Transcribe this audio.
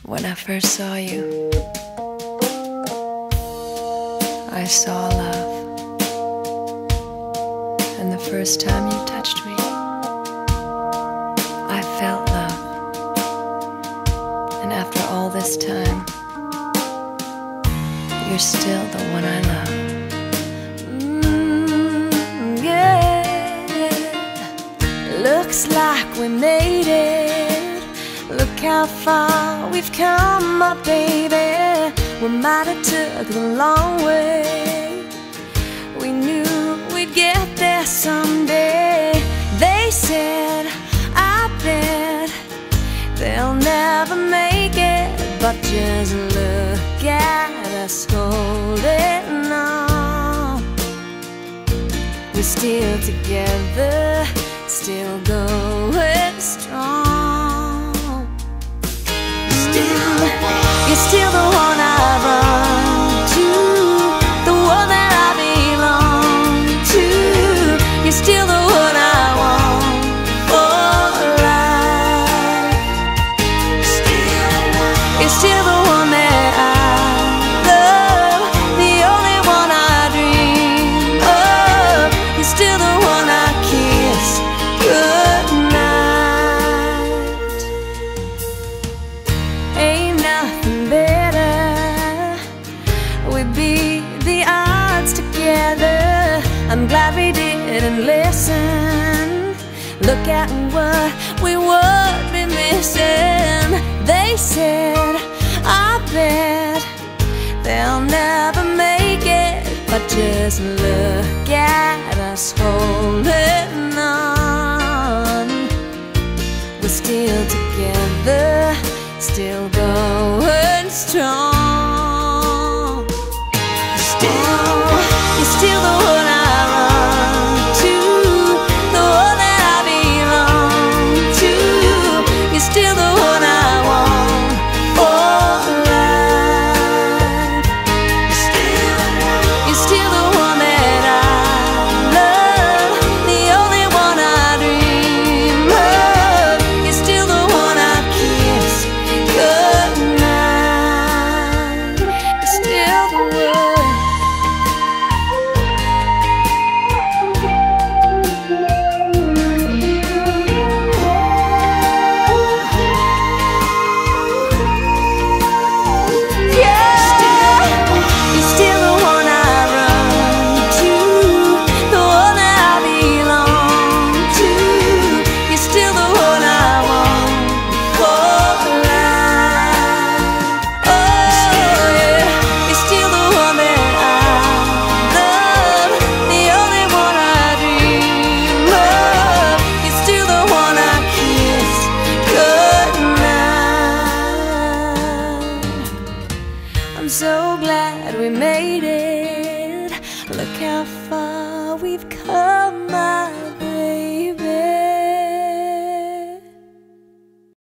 When I first saw you, I saw love. And the first time you touched me, I felt love. And after all this time, you're still the one I love. Yeah. Looks like we made it. Look how far we've come, my baby. We might have took the long way. We knew we'd get there someday. They said, I bet they'll never make it. But just look at us holding on. We're still together, still going strong. You're still the one I run to, the one that I belong to. You're still the one I want for life. You're still the one that I love, the only one I dream of. You're still the one I kiss goodnight. Ain't nothing better. We beat the odds together. I'm glad we didn't listen. Look at what we would be missing. They said, I bet they'll never make it. But just look at us holding on. We're still together, still going strong. You're still the one I run to, the one that I belong to. You're still the one I want for life. You're still the one that I love, the only one I dream of. You're still the one I kiss goodnight. You're still the one. I'm so glad we made it. Look how far we've come, my